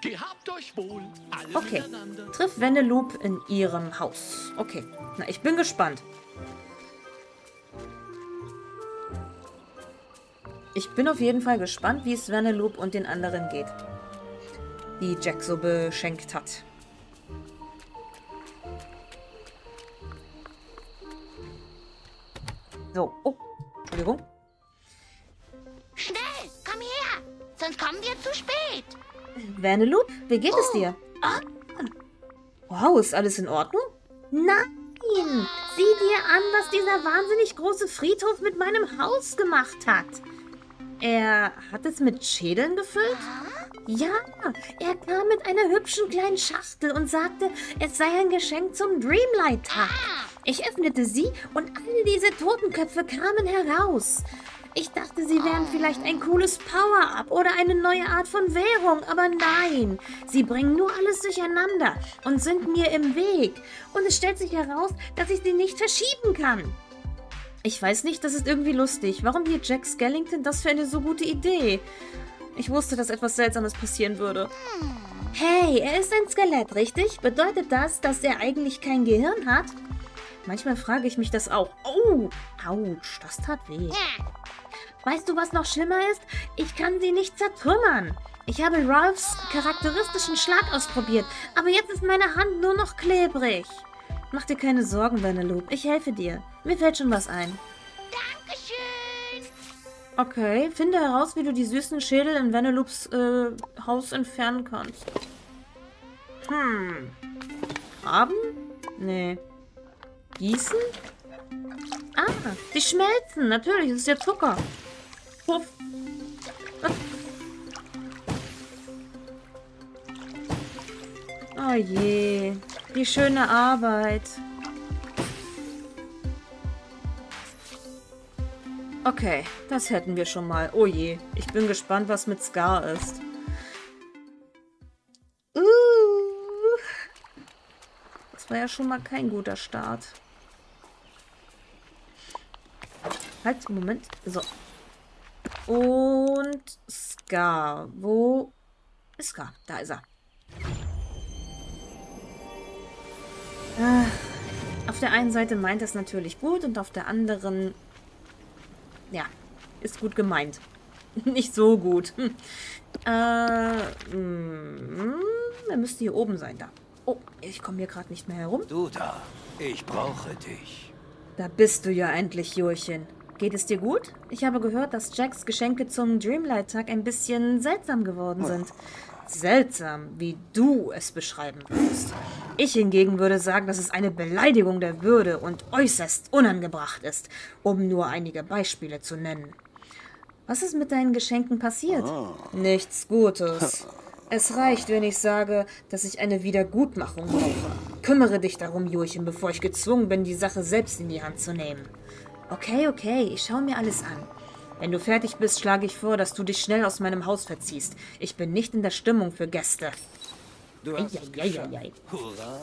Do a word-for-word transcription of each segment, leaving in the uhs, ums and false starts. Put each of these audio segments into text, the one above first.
Gehabt euch wohl, alle Okay. miteinander. Triff Vanellope in ihrem Haus. Okay. Na, ich bin gespannt. Ich bin auf jeden Fall gespannt, wie es Vanellope und den anderen geht. Die Jack so beschenkt hat. So. Oh. Entschuldigung. Schnell, komm her, sonst kommen wir zu spät. Vanellope, wie geht es dir? Wow, ist alles in Ordnung? Nein! Sieh dir an, was dieser wahnsinnig große Friedhof mit meinem Haus gemacht hat. Er hat es mit Schädeln gefüllt? Ja, er kam mit einer hübschen kleinen Schachtel und sagte, es sei ein Geschenk zum Dreamlight-Tag. Ich öffnete sie und all diese Totenköpfe kamen heraus. Ich dachte, sie wären vielleicht ein cooles Power-Up oder eine neue Art von Währung, aber nein. Sie bringen nur alles durcheinander und sind mir im Weg. Und es stellt sich heraus, dass ich sie nicht verschieben kann. Ich weiß nicht, das ist irgendwie lustig. Warum hier Jack Skellington das für eine so gute Idee? Ich wusste, dass etwas Seltsames passieren würde. Hey, er ist ein Skelett, richtig? Bedeutet das, dass er eigentlich kein Gehirn hat? Manchmal frage ich mich das auch. Oh, ouch, das tat weh. Weißt du, was noch schlimmer ist? Ich kann sie nicht zertrümmern. Ich habe Ralphs charakteristischen Schlag ausprobiert, aber jetzt ist meine Hand nur noch klebrig. Mach dir keine Sorgen, Vanellope. Ich helfe dir. Mir fällt schon was ein. Dankeschön. Okay, finde heraus, wie du die süßen Schädel in Vanellopes äh, Haus entfernen kannst. Hm. Haben? Nee. Gießen? Ah, sie schmelzen. Natürlich, das ist ja Zucker. Puff. Oh je, die schöne Arbeit. Okay, das hätten wir schon mal. Oh je, ich bin gespannt, was mit Scar ist. Uh, das war ja schon mal kein guter Start. Halt, Moment. So. Und Scar. Wo ist Scar? Da ist er. Ah, auf der einen Seite meint es natürlich gut und auf der anderen, ja, ist gut gemeint. Nicht so gut. Hm. Äh, mh, er müsste hier oben sein, da. Oh, ich komme hier gerade nicht mehr herum. Du da, ich brauche dich. Da bist du ja endlich, Jurchen. Geht es dir gut? Ich habe gehört, dass Jacks Geschenke zum Dreamlight-Tag ein bisschen seltsam geworden sind. Seltsam, wie du es beschreiben würdest. Ich hingegen würde sagen, dass es eine Beleidigung der Würde und äußerst unangebracht ist, um nur einige Beispiele zu nennen. Was ist mit deinen Geschenken passiert? Oh. Nichts Gutes. Es reicht, wenn ich sage, dass ich eine Wiedergutmachung brauche. Kümmere dich darum, Jurchen, bevor ich gezwungen bin, die Sache selbst in die Hand zu nehmen. Okay, okay, ich schaue mir alles an. Wenn du fertig bist, schlage ich vor, dass du dich schnell aus meinem Haus verziehst. Ich bin nicht in der Stimmung für Gäste. Du hast es geschafft. Eieieiei. Hurra.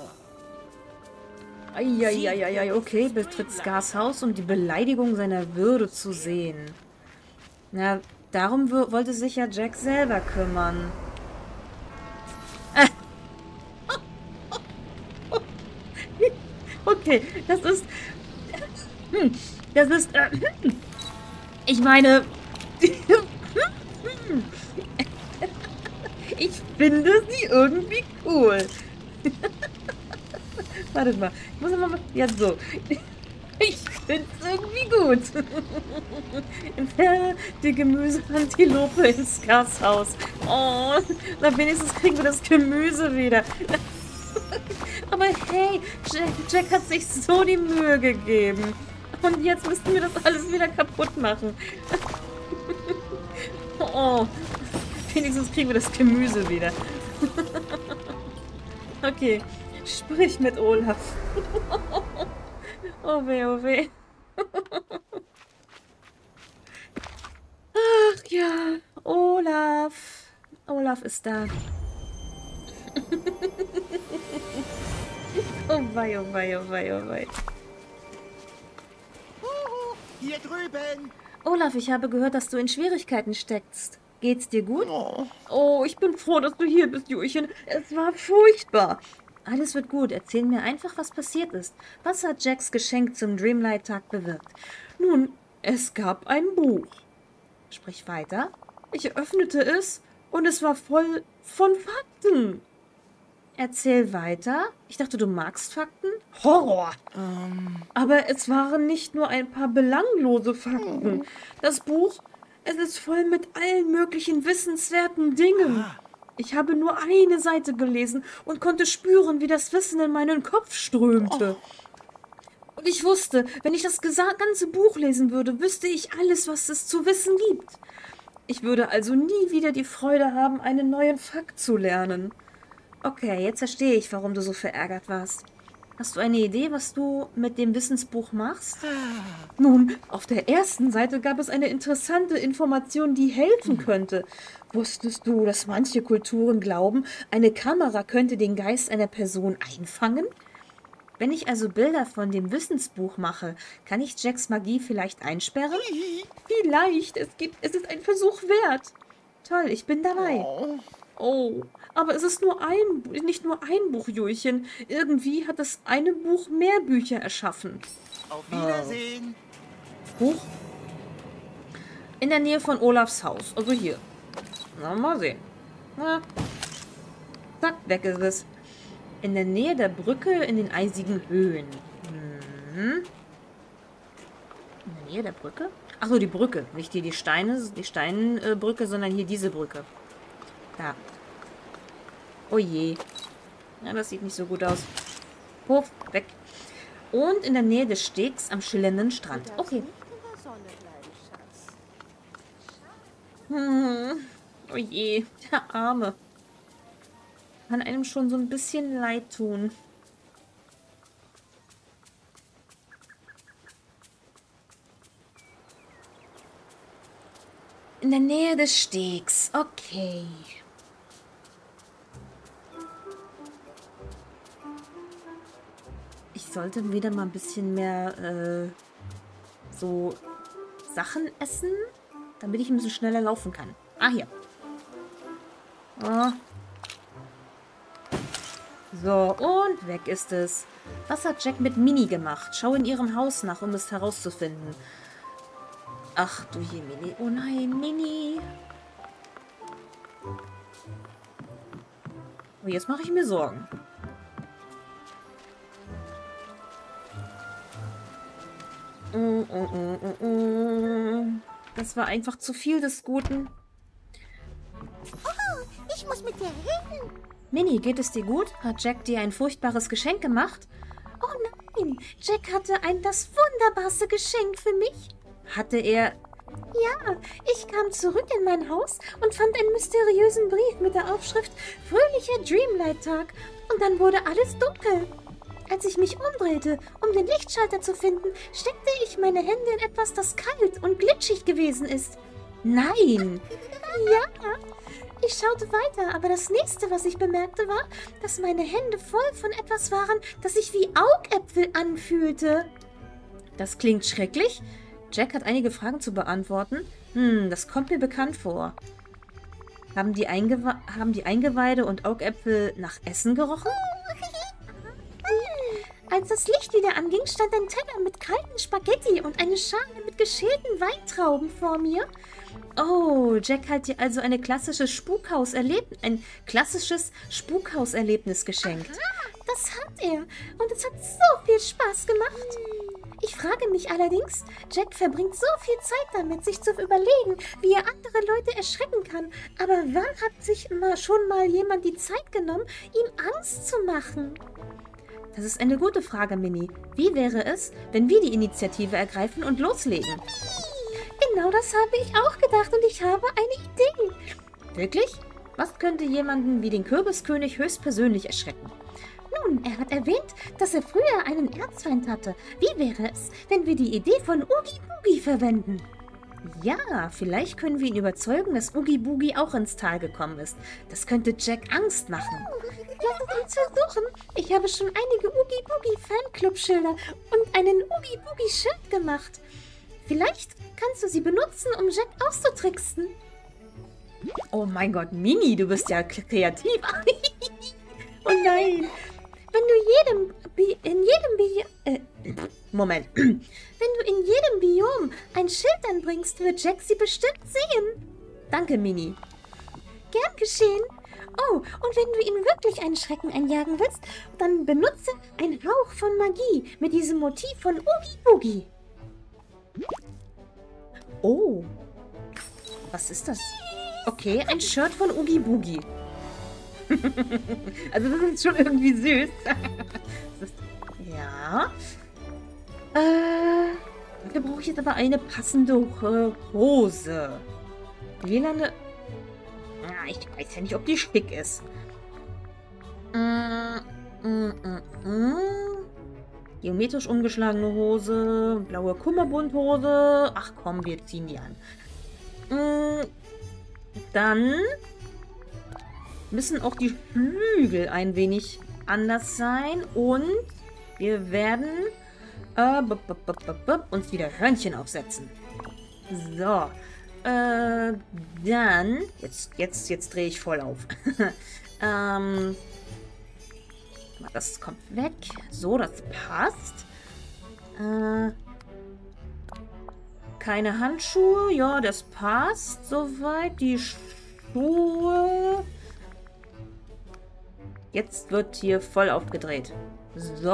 Eieieiei, okay, betritt Scars Haus, um die Beleidigung seiner Würde zu sehen. Na, darum wollte sich ja Jack selber kümmern. Okay, das ist... Hm, das ist... Äh, ich meine... Ich finde sie irgendwie cool. Wartet mal. Ich muss immer mal... Ja, so. Ich finde es irgendwie gut. Entferne die Gemüseantilope in Scars Haus. Oh, na wenigstens kriegen wir das Gemüse wieder. Aber hey, Jack, Jack hat sich so die Mühe gegeben. Und jetzt müssten wir das alles wieder kaputt machen. Oh, wenigstens kriegen wir das Gemüse wieder. Okay, sprich mit Olaf. Oh weh, oh weh. Ach ja, Olaf. Olaf ist da. Oh wei, oh wei, oh wei, oh wei. Huhu, hier drüben. Olaf, ich habe gehört, dass du in Schwierigkeiten steckst. Geht's dir gut? Oh. Oh, ich bin froh, dass du hier bist, Julchen. Es war furchtbar. Alles wird gut. Erzähl mir einfach, was passiert ist. Was hat Jacks Geschenk zum Dreamlight-Tag bewirkt? Nun, es gab ein Buch. Sprich weiter. Ich öffnete es und es war voll von Fakten. Erzähl weiter. Ich dachte, du magst Fakten? Horror! Ähm. Aber es waren nicht nur ein paar belanglose Fakten. Das Buch, es ist voll mit allen möglichen wissenswerten Dingen. Ich habe nur eine Seite gelesen und konnte spüren, wie das Wissen in meinen Kopf strömte. Und ich wusste, wenn ich das ganze Buch lesen würde, wüsste ich alles, was es zu wissen gibt. Ich würde also nie wieder die Freude haben, einen neuen Fakt zu lernen. Okay, jetzt verstehe ich, warum du so verärgert warst. Hast du eine Idee, was du mit dem Wissensbuch machst? Nun, auf der ersten Seite gab es eine interessante Information, die helfen könnte. Wusstest du, dass manche Kulturen glauben, eine Kamera könnte den Geist einer Person einfangen? Wenn ich also Bilder von dem Wissensbuch mache, kann ich Jacks Magie vielleicht einsperren? Vielleicht, es gibt, es ist ein Versuch wert. Toll, ich bin dabei. Oh. Oh, aber es ist nur ein, nicht nur ein Buch, Julchen. Irgendwie hat das eine Buch mehr Bücher erschaffen. Auf Wiedersehen. Buch? In der Nähe von Olafs Haus. Also hier. Na, mal sehen. Na. Zack, weg ist es. In der Nähe der Brücke in den eisigen Höhen. Mhm. In der Nähe der Brücke? Achso, die Brücke. Nicht hier die Steine, die Steinbrücke, sondern hier diese Brücke. Da. Oh je. Ja, das sieht nicht so gut aus. Puff, weg. Und in der Nähe des Stegs am schillernden Strand. Okay. Hm. Oh je, der Arme. Kann einem schon so ein bisschen leid tun. In der Nähe des Stegs. Okay. Ich sollte wieder mal ein bisschen mehr äh, so Sachen essen, damit ich ein bisschen schneller laufen kann. Ah, hier. Oh. So, und weg ist es. Was hat Jack mit Minnie gemacht? Schau in ihrem Haus nach, um es herauszufinden. Ach du je, Minnie. Oh nein, Minnie. Oh, jetzt mache ich mir Sorgen. Oh, oh, oh, oh, oh. Das war einfach zu viel des Guten. Oh, ich muss mit dir reden. Minnie, geht es dir gut? Hat Jack dir ein furchtbares Geschenk gemacht? Oh nein, Jack hatte ein das wunderbarste Geschenk für mich. Hatte er... Ja, ich kam zurück in mein Haus und fand einen mysteriösen Brief mit der Aufschrift Fröhlicher Dreamlight-Tag. Und dann wurde alles dunkel. Als ich mich umdrehte, um den Lichtschalter zu finden, steckte ich meine Hände in etwas, das kalt und glitschig gewesen ist. Nein! Ja, ich schaute weiter, aber das nächste, was ich bemerkte, war, dass meine Hände voll von etwas waren, das sich wie Augäpfel anfühlte. Das klingt schrecklich. Jack hat einige Fragen zu beantworten. Hm, das kommt mir bekannt vor. Haben die, Eingewe haben die Eingeweide und Augäpfel nach Essen gerochen? Als das Licht wieder anging, stand ein Teller mit kalten Spaghetti und eine Schale mit geschälten Weintrauben vor mir. Oh, Jack hat dir also eine klassische Spukhauserlebnis, ein klassisches Spukhauserlebnis geschenkt. Das hat er und es hat so viel Spaß gemacht. Ich frage mich allerdings, Jack verbringt so viel Zeit damit, sich zu überlegen, wie er andere Leute erschrecken kann. Aber wann hat sich mal schon mal jemand die Zeit genommen, ihm Angst zu machen? Das ist eine gute Frage, Minnie. Wie wäre es, wenn wir die Initiative ergreifen und loslegen? Genau das habe ich auch gedacht und ich habe eine Idee. Wirklich? Was könnte jemanden wie den Kürbiskönig höchstpersönlich erschrecken? Nun, er hat erwähnt, dass er früher einen Erzfeind hatte. Wie wäre es, wenn wir die Idee von Oogie Boogie verwenden? Ja, vielleicht können wir ihn überzeugen, dass Oogie Boogie auch ins Tal gekommen ist. Das könnte Jack Angst machen. Lass uns versuchen. Ich habe schon einige Oogie Boogie Fanclub-Schilder und einen Oogie Boogie Schild gemacht. Vielleicht kannst du sie benutzen, um Jack auszutricksen. Oh mein Gott, Mini, du bist ja kreativ. Oh nein. Wenn du jedem, Bi in jedem Bi äh, Moment. Wenn du in jedem Biom ein Schild anbringst, wird Jack sie bestimmt sehen. Danke, Mini. Gern geschehen. Oh, und wenn du ihm wirklich einen Schrecken einjagen willst, dann benutze einen Hauch von Magie mit diesem Motiv von Oogie Boogie. Oh. Was ist das? Okay, ein Shirt von Oogie Boogie. Also das ist schon irgendwie süß. Das ist, ja. Äh, dafür brauche ich jetzt aber eine passende äh, Hose. Lilane. Ja, ich weiß ja nicht, ob die schick ist. Mm, mm, mm, mm. Geometrisch umgeschlagene Hose, blaue Kummerbundhose. Ach komm, wir ziehen die an. Mm, dann müssen auch die Flügel ein wenig anders sein. Und wir werden äh, b -b -b -b -b uns wieder Hörnchen aufsetzen. So. Äh, dann. Jetzt, jetzt, jetzt drehe ich voll auf. ähm. Das kommt weg. So, das passt. Äh. Keine Handschuhe. Ja, das passt soweit. Die Schuhe. Jetzt wird hier voll aufgedreht. So.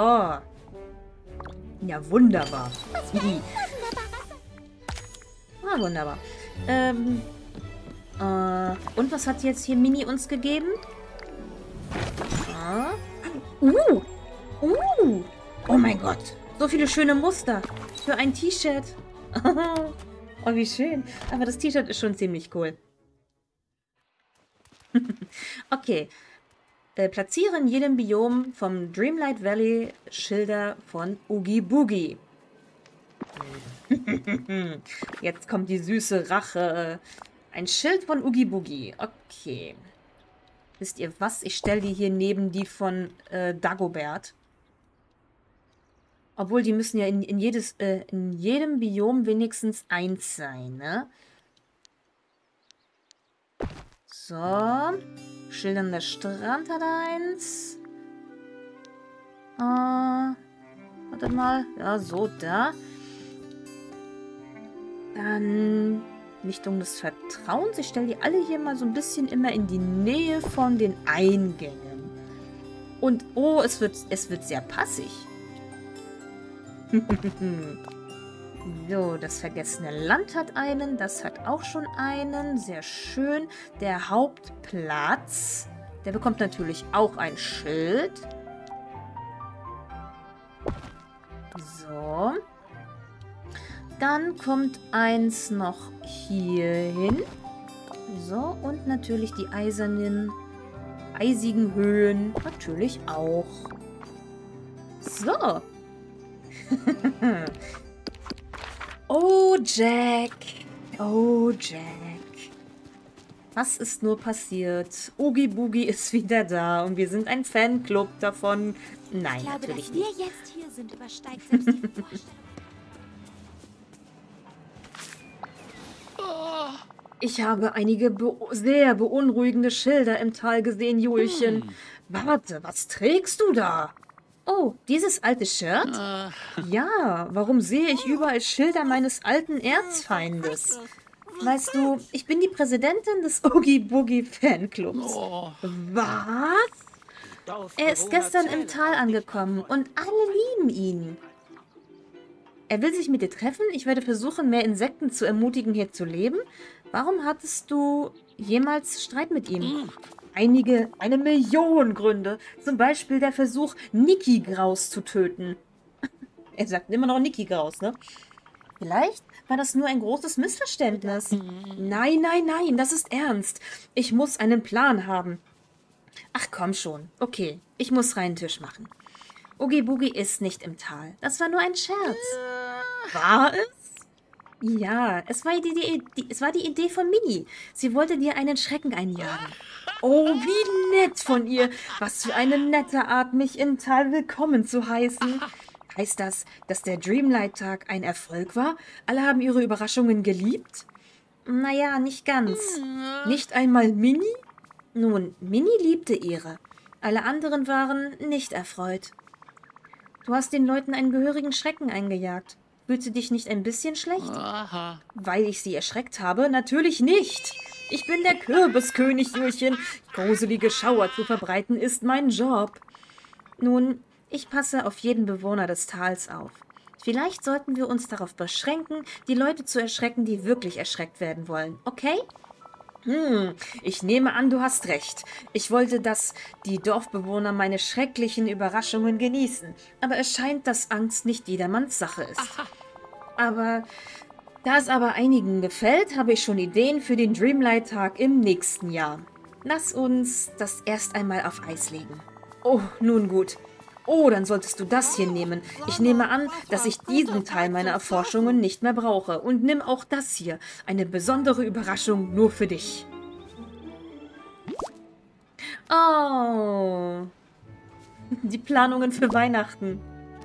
Ja, wunderbar. Ah, wunderbar. Ähm. Äh, und was hat jetzt hier Mini uns gegeben? Ah. Uh. Uh. Oh mein Gott. So viele schöne Muster. Für ein T-Shirt. Oh, wie schön. Aber das T-Shirt ist schon ziemlich cool. Okay. Äh, platziere in jedem Biom vom Dreamlight Valley Schilder von Oogie Boogie. Jetzt kommt die süße Rache. Ein Schild von Oogie Boogie. Okay. Wisst ihr was? Ich stelle die hier neben die von äh, Dagobert. Obwohl, die müssen ja in, in, jedes, äh, in jedem Biom wenigstens eins sein, ne? So. Schildernder Strand hat eins. Äh, warte mal. Ja, so, da. Dann Lichtung des Vertrauens. Ich stelle die alle hier mal so ein bisschen immer in die Nähe von den Eingängen. Und, oh, es wird, es wird sehr passig. So, das vergessene Land hat einen. Das hat auch schon einen. Sehr schön. Der Hauptplatz. Der bekommt natürlich auch ein Schild. So. Dann kommt eins noch hier hin. So, und natürlich die eisernen, eisigen Höhen natürlich auch. So. Oh, Jack. Oh, Jack. Was ist nur passiert? Oogie Boogie ist wieder da und wir sind ein Fanclub davon. Nein, Ich glaube, natürlich dass wir nicht. jetzt hier sind, übersteigt selbst die Vorstellung. Ich habe einige be sehr beunruhigende Schilder im Tal gesehen, Julchen. Hm. Warte, was trägst du da? Oh, dieses alte Shirt? Äh, Ja, warum sehe ich überall Schilder meines alten Erzfeindes? Weißt du, ich bin die Präsidentin des Oogie Boogie Fanclubs. oh, Was? Er ist gestern im Tal angekommen und alle lieben ihn. Er will sich mit dir treffen. Ich werde versuchen, mehr Insekten zu ermutigen, hier zu leben. Warum hattest du jemals Streit mit ihm? Einige, eine Million Gründe. Zum Beispiel der Versuch, Niki Graus zu töten. Er sagt immer noch Niki Graus, ne? Vielleicht war das nur ein großes Missverständnis. Nein, nein, nein, das ist ernst. Ich muss einen Plan haben. Ach komm schon. Okay, ich muss reinen Tisch machen. Oogie Boogie ist nicht im Tal. Das war nur ein Scherz. War es? Ja, es war die, die, die, es war die Idee von Mini. Sie wollte dir einen Schrecken einjagen. Oh, wie nett von ihr. Was für eine nette Art, mich im Tal willkommen zu heißen. Heißt das, dass der Dreamlight-Tag ein Erfolg war? Alle haben ihre Überraschungen geliebt? Naja, nicht ganz. Nicht einmal Minnie? Nun, Minnie liebte ihre. Alle anderen waren nicht erfreut. Du hast den Leuten einen gehörigen Schrecken eingejagt. Fühlst du dich nicht ein bisschen schlecht? Aha. Weil ich sie erschreckt habe? Natürlich nicht. Ich bin der Kürbiskönig, Jürchen. Gruselige Schauer zu verbreiten ist mein Job. Nun, ich passe auf jeden Bewohner des Tals auf. Vielleicht sollten wir uns darauf beschränken, die Leute zu erschrecken, die wirklich erschreckt werden wollen. Okay? Hm, ich nehme an, du hast recht. Ich wollte, dass die Dorfbewohner meine schrecklichen Überraschungen genießen. Aber es scheint, dass Angst nicht jedermanns Sache ist. Aha. Aber da es aber einigen gefällt, habe ich schon Ideen für den Dreamlight-Tag im nächsten Jahr. Lass uns das erst einmal auf Eis legen. Oh, nun gut. Oh, dann solltest du das hier nehmen. Ich nehme an, dass ich diesen Teil meiner Erforschungen nicht mehr brauche. Und nimm auch das hier. Eine besondere Überraschung nur für dich. Oh. Die Planungen für Weihnachten.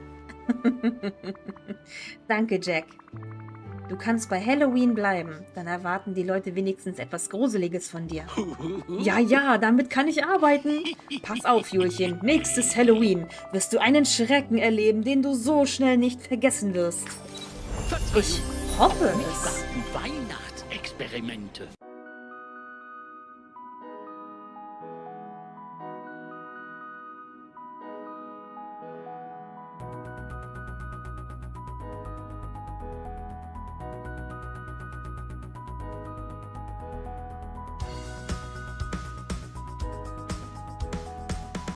Danke, Jack. Du kannst bei Halloween bleiben. Dann erwarten die Leute wenigstens etwas Gruseliges von dir. Ja, ja, damit kann ich arbeiten. Pass auf, Julchen. Nächstes Halloween wirst du einen Schrecken erleben, den du so schnell nicht vergessen wirst. Ich hoffe es. Weihnachtsexperimente.